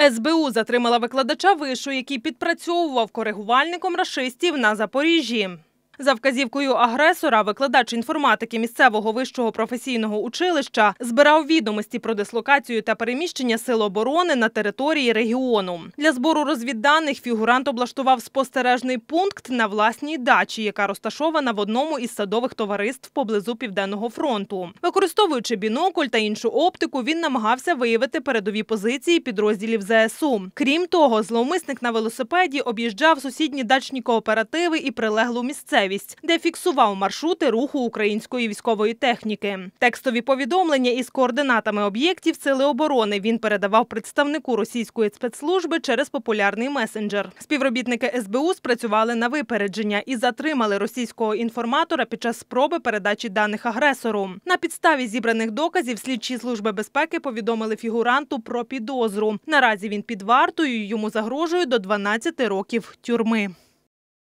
СБУ затримала викладача вишу, який підпрацьовував коригувальником рашистів на Запоріжжі. За вказівкою агресора, викладач інформатики місцевого вищого професійного училища збирав відомості про дислокацію та переміщення сил оборони на території регіону. Для збору розвідданих фігурант облаштував спостережний пункт на власній дачі, яка розташована в одному із садових товариств поблизу Південного фронту. Використовуючи бінокль та іншу оптику, він намагався виявити передові позиції підрозділів ЗСУ. Крім того, зловмисник на велосипеді об'їжджав сусідні дачні кооперативи і прилеглу місцевість, де фіксував маршрути руху української військової техніки. Текстові повідомлення із координатами об'єктів Сили оборони він передавав представнику російської спецслужби через популярний месенджер. Співробітники СБУ спрацювали на випередження і затримали російського інформатора під час спроби передачі даних агресору. На підставі зібраних доказів слідчі служби безпеки повідомили фігуранту про підозру. Наразі він під вартою, йому загрожує до 12 років тюрми.